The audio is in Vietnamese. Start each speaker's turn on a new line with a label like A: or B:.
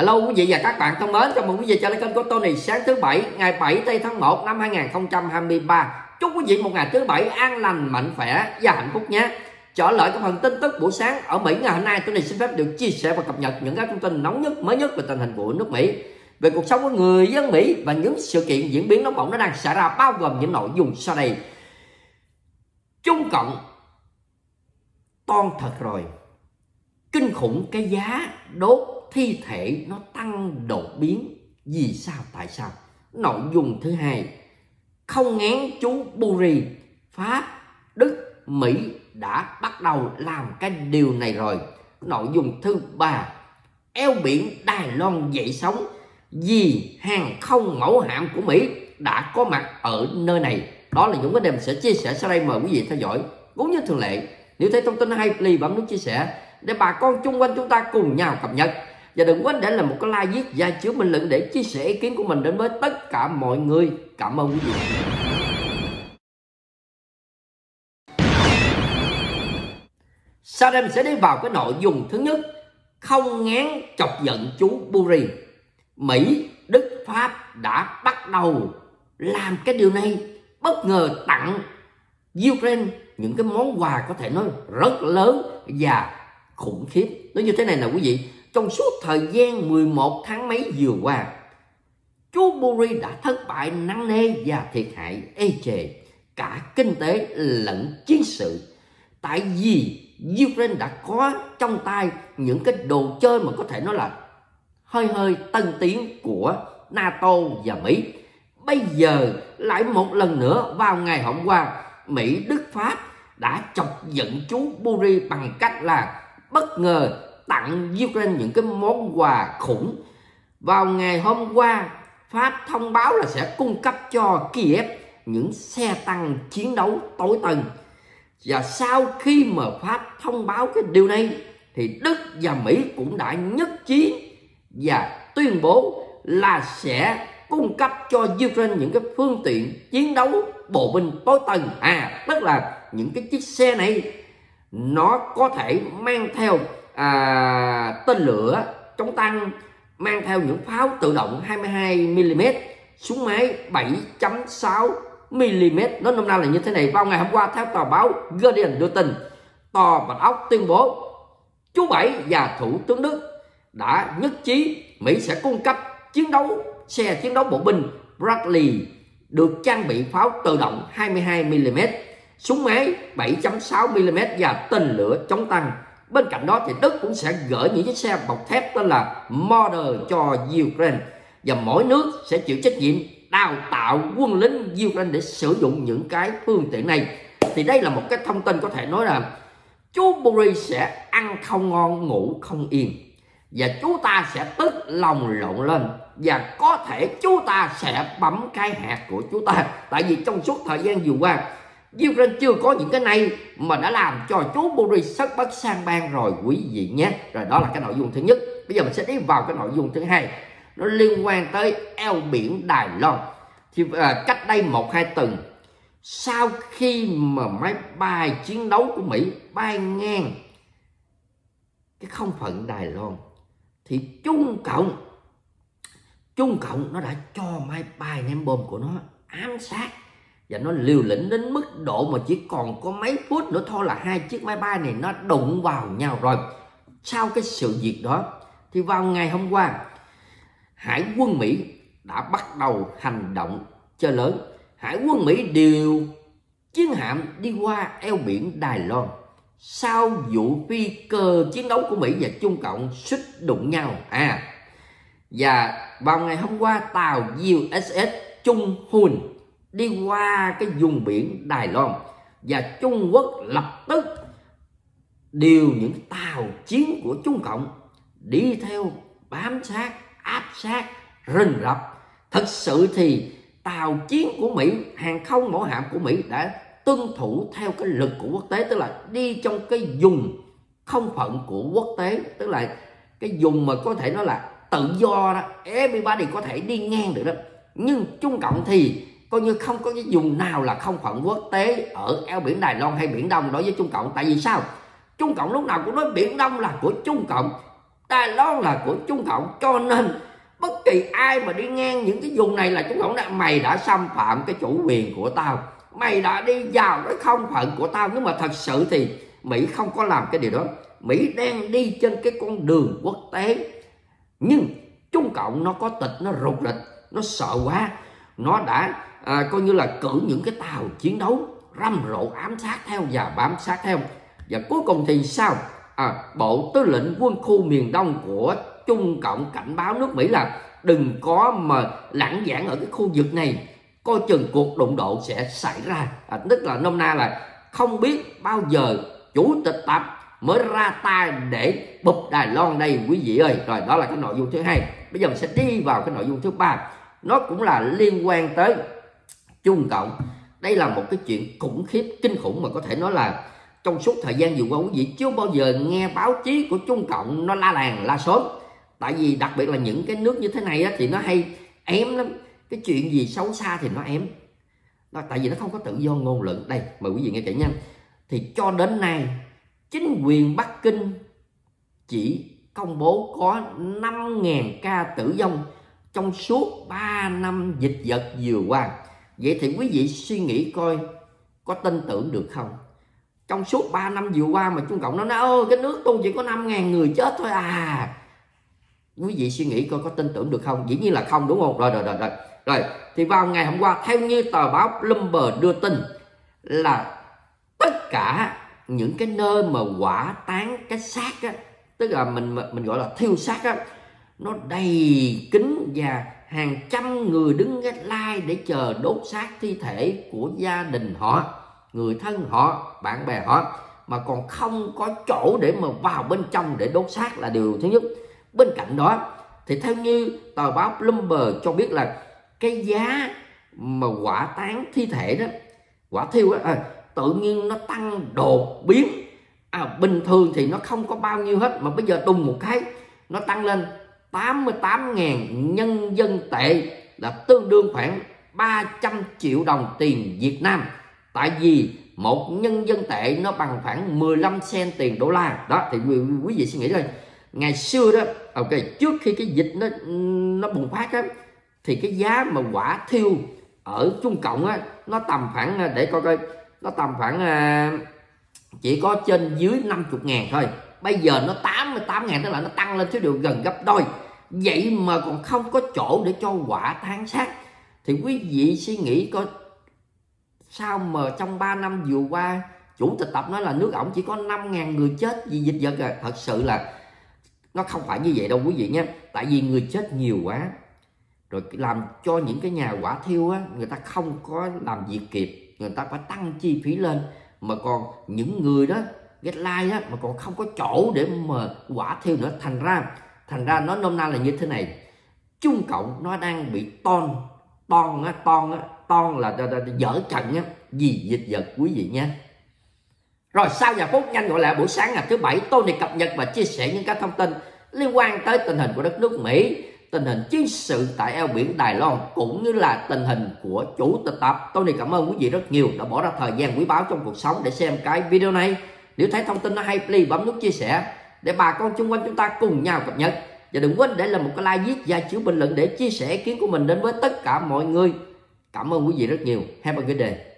A: Hello quý vị và các bạn thân mến, chào mừng quý vị trở lại kênh của Tony sáng thứ Bảy, ngày 7 tây tháng 1 năm 2023. Chúc quý vị một ngày thứ Bảy an lành, mạnh khỏe và hạnh phúc nhé. Trở lại các phần tin tức buổi sáng ở Mỹ ngày hôm nay, Tony xin phép được chia sẻ và cập nhật những các thông tin nóng nhất, mới nhất về tình hình của nước Mỹ, về cuộc sống của người dân Mỹ và những sự kiện diễn biến nóng bỏng nó đang xảy ra, bao gồm những nội dung sau đây. Trung Cộng toan thật rồi, kinh khủng cái giá đốt thi thể nó tăng đột biến. Vì sao? Tại sao? Nội dung thứ hai, không ngán chú Buri, Pháp, Đức, Mỹ đã bắt đầu làm cái điều này rồi. Nội dung thứ ba, eo biển Đài Loan dậy sóng vì hàng không mẫu hạm của Mỹ đã có mặt ở nơi này. Đó là những vấn đề mình sẽ chia sẻ sau đây, mời quý vị theo dõi. Cũng như thường lệ, nếu thấy thông tin hay, please bấm nút chia sẻ để bà con chung quanh chúng ta cùng nhau cập nhật. Và đừng quên để lại một cái like, viết và chứa bình luận để chia sẻ ý kiến của mình đến với tất cả mọi người. Cảm ơn quý vị. Sau đây mình sẽ đi vào cái nội dung thứ nhất, không ngán chọc giận chú Buri. Mỹ, Đức, Pháp đã bắt đầu làm cái điều này, bất ngờ tặng Ukraine những cái món quà có thể nói rất lớn và khủng khiếp. Nói như thế này nè quý vị, trong suốt thời gian 11 tháng mấy vừa qua, chú Buri đã thất bại nặng nề và thiệt hại ê chề cả kinh tế lẫn chiến sự. Tại vì Ukraine đã có trong tay những cái đồ chơi mà có thể nói là hơi tân tiến của NATO và Mỹ. Bây giờ lại một lần nữa vào ngày hôm qua, Mỹ, Đức, Pháp đã chọc giận chú Buri bằng cách là bất ngờ tặng Ukraine những cái món quà khủng. Vào ngày hôm qua, Pháp thông báo là sẽ cung cấp cho Kiev những xe tăng chiến đấu tối tân. Và sau khi mà Pháp thông báo cái điều này thì Đức và Mỹ cũng đã nhất trí và tuyên bố là sẽ cung cấp cho Ukraine những cái phương tiện chiến đấu bộ binh tối tân. Tức là những cái chiếc xe này nó có thể mang theo tên lửa chống tăng, mang theo những pháo tự động 22mm, súng máy 7.6mm. Nó nôm na là như thế này. Vào ngày hôm qua, theo tờ báo Guardian đưa tin, Tòa Bạch Ốc tuyên bố chú Bảy và Thủ tướng Đức đã nhất trí Mỹ sẽ cung cấp xe chiến đấu bộ binh Bradley được trang bị pháo tự động 22mm, súng máy 7.6mm và tên lửa chống tăng. Bên cạnh đó thì Đức cũng sẽ gửi những chiếc xe bọc thép tên là Marder cho Ukraine, và mỗi nước sẽ chịu trách nhiệm đào tạo quân lính Ukraine để sử dụng những cái phương tiện này. Thì đây là một cái thông tin có thể nói là chú Buri sẽ ăn không ngon, ngủ không yên, và chú ta sẽ tức lòng lộn lên, và có thể chú ta sẽ bấm cái hạt của chú ta. Tại vì trong suốt thời gian vừa qua, Ukraine chưa có những cái này mà đã làm cho chú Buri rất bất sang bang rồi quý vị nhé. Rồi đó là cái nội dung thứ nhất. Bây giờ mình sẽ đi vào cái nội dung thứ hai, nó liên quan tới eo biển Đài Loan. Thì cách đây 1-2 tuần, sau khi mà máy bay chiến đấu của Mỹ bay ngang cái không phận Đài Loan, thì Trung Cộng nó đã cho máy bay ném bom của nó ám sát, và nó liều lĩnh đến mức độ mà chỉ còn có mấy phút nữa thôi là hai chiếc máy bay này nó đụng vào nhau rồi. Sau cái sự việc đó thì vào ngày hôm qua, Hải quân Mỹ đã bắt đầu hành động chơi lớn. Hải quân Mỹ điều chiến hạm đi qua eo biển Đài Loan sau vụ phi cơ chiến đấu của Mỹ và Trung Cộng suýt đụng nhau. Và vào ngày hôm qua, tàu USS Chung Hoon đi qua cái vùng biển Đài Loan, và Trung Quốc lập tức điều những tàu chiến của Trung Cộng đi theo, bám sát, áp sát, rình rập. Thật sự thì tàu chiến của Mỹ, hàng không mẫu hạm của Mỹ đã tuân thủ theo cái luật của quốc tế, tức là đi trong cái vùng không phận của quốc tế, tức là cái vùng mà có thể nói là tự do đó, everybody có thể đi ngang được đó. Nhưng Trung Cộng thì coi như không có cái vùng nào là không phận quốc tế ở eo biển Đài Loan hay Biển Đông đối với Trung Cộng. Tại vì sao? Trung Cộng lúc nào cũng nói Biển Đông là của Trung Cộng, Đài Loan là của Trung Cộng, cho nên bất kỳ ai mà đi ngang những cái vùng này là Trung Cộng đã, mày đã xâm phạm cái chủ quyền của tao, mày đã đi vào cái không phận của tao. Nhưng mà thật sự thì Mỹ không có làm cái điều đó. Mỹ đang đi trên cái con đường quốc tế, nhưng Trung Cộng nó có tịch, nó rụt rịch, nó sợ quá, nó đã coi như là cử những cái tàu chiến đấu rầm rộ ám sát theo và bám sát theo. Và cuối cùng thì sao? Bộ Tư lệnh Quân khu miền Đông của Trung Cộng cảnh báo nước Mỹ là đừng có mà lãng giảng ở cái khu vực này, coi chừng cuộc đụng độ sẽ xảy ra. Tức là nôm na là không biết bao giờ Chủ tịch Tập mới ra tay để bụp Đài Loan đây quý vị ơi. Rồi đó là cái nội dung thứ hai. Bây giờ mình sẽ đi vào cái nội dung thứ ba, nó cũng là liên quan tới Trung Cộng. Đây là một cái chuyện khủng khiếp, kinh khủng, mà có thể nói là trong suốt thời gian vừa qua quý vị chưa bao giờ nghe báo chí của Trung Cộng nó la làng la xóm. Tại vì đặc biệt là những cái nước như thế này á, thì nó hay ém lắm, cái chuyện gì xấu xa thì nó ém đó, tại vì nó không có tự do ngôn luận. Đây mời quý vị nghe kỹ nha. Thì cho đến nay chính quyền Bắc Kinh chỉ công bố có 5.000 ca tử vong trong suốt 3 năm dịch vật vừa qua. Vậy thì quý vị suy nghĩ coi, có tin tưởng được không? Trong suốt 3 năm vừa qua mà Trung Cộng nó nói cái nước tôi chỉ có 5.000 người chết thôi à. Quý vị suy nghĩ coi có tin tưởng được không? Dĩ nhiên là không, đúng không? Rồi thì vào ngày hôm qua, theo như tờ báo Bloomberg đưa tin, là tất cả những cái nơi mà hỏa táng cái xác á, tức là mình gọi là thiêu xác á, nó đầy kín và hàng trăm người đứng gác lai để chờ đốt xác thi thể của gia đình họ, người thân họ, bạn bè họ, mà còn không có chỗ để mà vào bên trong để đốt xác là điều thứ nhất. Bên cạnh đó thì theo như tờ báo Bloomberg cho biết là cái giá mà hỏa táng thi thể đó, hỏa thiêu á, tự nhiên nó tăng đột biến. Bình thường thì nó không có bao nhiêu hết, mà bây giờ đùng một cái nó tăng lên 88.000 nhân dân tệ, là tương đương khoảng 300 triệu đồng tiền Việt Nam. Tại vì một nhân dân tệ nó bằng khoảng 15 cent tiền đô la. Đó thì quý vị suy nghĩ thôi. Ngày xưa đó, trước khi cái dịch nó bùng phát á, thì cái giá mà hỏa thiêu ở Trung Cộng á, nó tầm khoảng, để coi nó tầm khoảng chỉ có trên dưới 50.000 thôi. Bây giờ nó 88.000, tức là nó tăng lên thiếu điều gần gấp đôi. Vậy mà còn không có chỗ để cho hỏa táng xác. Thì quý vị suy nghĩ coi, sao mà trong 3 năm vừa qua Chủ tịch Tập nói là nước ổng chỉ có 5.000 người chết vì dịch vật à. Thật sự là nó không phải như vậy đâu quý vị nhé. Tại vì người chết nhiều quá, rồi làm cho những cái nhà hỏa thiêu á, người ta không có làm việc kịp, người ta phải tăng chi phí lên, mà còn những người đó get like á, mà còn không có chỗ để mà hỏa thiêu nữa. Thành ra nó nôm na là như thế này. Trung Cộng nó đang bị ton là dở trận á, vì dịch vật quý vị nhé. Rồi sau vài phút nhanh gọi lại buổi sáng ngày thứ Bảy, Tony cập nhật và chia sẻ những cái thông tin liên quan tới tình hình của đất nước Mỹ, tình hình chiến sự tại eo biển Đài Loan, cũng như là tình hình của Chủ tịch Tập. Tony cảm ơn quý vị rất nhiều đã bỏ ra thời gian quý báu trong cuộc sống để xem cái video này. Nếu thấy thông tin nó hay, please bấm nút chia sẻ để bà con xung quanh chúng ta cùng nhau cập nhật. Và đừng quên để lại một cái like, viết và chữ bình luận để chia sẻ ý kiến của mình đến với tất cả mọi người. Cảm ơn quý vị rất nhiều. Have a good day.